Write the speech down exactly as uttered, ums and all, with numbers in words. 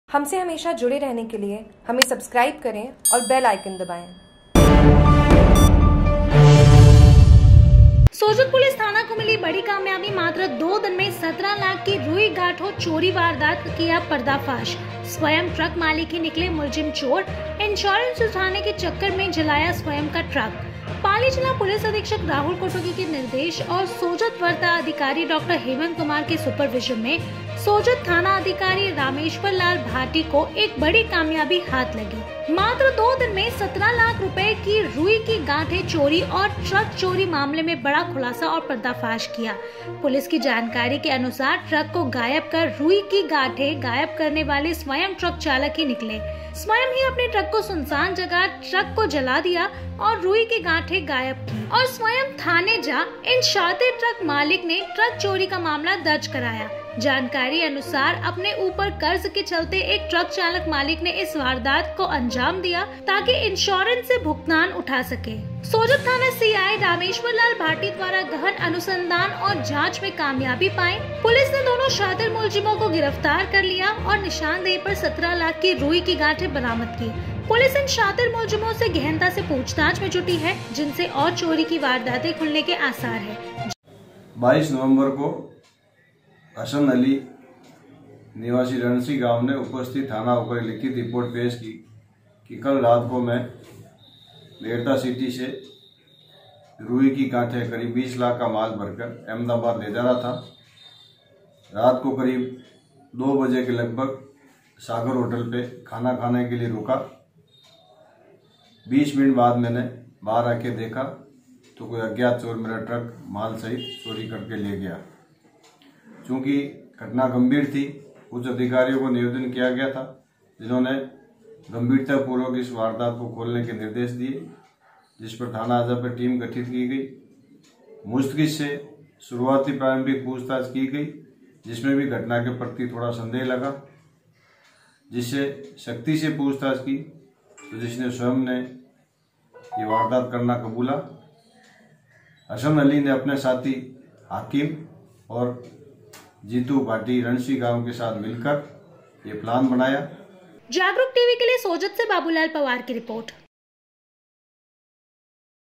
हमसे हमेशा जुड़े रहने के लिए हमें सब्सक्राइब करें और बेल आइकन दबाएं। सोजत पुलिस थाना को मिली बड़ी कामयाबी। मात्र दो दिन में सत्रह लाख की रुई गांठों चोरी वारदात किया पर्दाफाश। स्वयं ट्रक मालिक ही निकले मुलजिम चोर। इंश्योरेंस उठाने के चक्कर में जलाया स्वयं का ट्रक। पाली जिला पुलिस अधीक्षक राहुल कोटगी के निर्देश और सोजत वर्ता अधिकारी डॉक्टर हेमंत कुमार के सुपरविजन में सोजत थाना अधिकारी रामेश्वर लाल भाटी को एक बड़ी कामयाबी हाथ लगी। मात्र दो दिन में सत्रह लाख रुपए की रुई की गांठें चोरी और ट्रक चोरी मामले में बड़ा खुलासा और पर्दाफाश किया। पुलिस की जानकारी के अनुसार ट्रक को गायब कर रुई की गांठें गायब करने वाले स्वयं ट्रक चालक ही निकले। स्वयं ही अपने ट्रक को सुनसान जगह ट्रक को जला दिया और रुई की गांठें गायब की और स्वयं थाने जा इन शातिर ट्रक मालिक ने ट्रक चोरी का मामला दर्ज कराया। जानकारी अनुसार अपने ऊपर कर्ज के चलते एक ट्रक चालक मालिक ने इस वारदात को अंजाम दिया ताकि इंश्योरेंस से भुगतान उठा सके। सोजत थाना सीआई रामेश्वर लाल भाटी द्वारा गहन अनुसंधान और जांच में कामयाबी पाई। पुलिस ने दोनों शातिर मुलजिमों को गिरफ्तार कर लिया और निशानदेही पर सत्रह लाख की रुई की गांठें बरामद की। पुलिस इन शातिर मुलजिमों से गहनता से पूछताछ में जुटी है, जिनसे और चोरी की वारदातें खुलने के आसार है। बाईस नवंबर को हसन अली निवासी रणसी गांव ने उपस्थित थाना होकर लिखित रिपोर्ट पेश की कि कल रात को मैं लेरता सिटी से रुई की गांठें करीब बीस लाख का माल भरकर अहमदाबाद ले जा रहा था। रात को करीब दो बजे के लगभग सागर होटल पे खाना खाने के लिए रुका। बीस मिनट बाद मैंने बाहर आके देखा तो कोई अज्ञात चोर मेरा ट्रक माल सहित चोरी करके ले गया। चूँकि घटना गंभीर थी, उच्च अधिकारियों को निवेदन किया गया था, जिन्होंने गंभीरतापूर्वक इस वारदात को खोलने के निर्देश दिए, जिस पर थाना अजय पर टीम गठित की गई। मुस्तकिल से शुरुआती प्रारंभिक पूछताछ की गई, जिसमें भी घटना के प्रति थोड़ा संदेह लगा, जिससे सख्ती से पूछताछ की तो जिसने स्वयं ने ये वारदात करना कबूला। हसन अली ने अपने साथी हाकिम और जीतू भाटी रणसी गांव के साथ मिलकर ये प्लान बनाया। जागरूक टीवी के लिए सोजत से बाबूलाल पवार की रिपोर्ट।